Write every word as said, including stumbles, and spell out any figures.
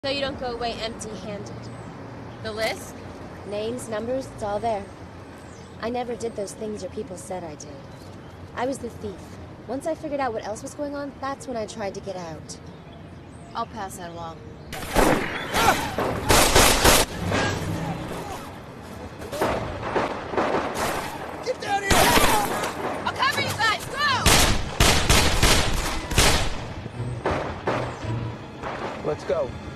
So you don't go away empty-handed. The list? Names, numbers, it's all there. I never did those things your people said I did. I was the thief. Once I figured out what else was going on, that's when I tried to get out. I'll pass that along. Get down here! I'll cover you guys! Go! Let's go.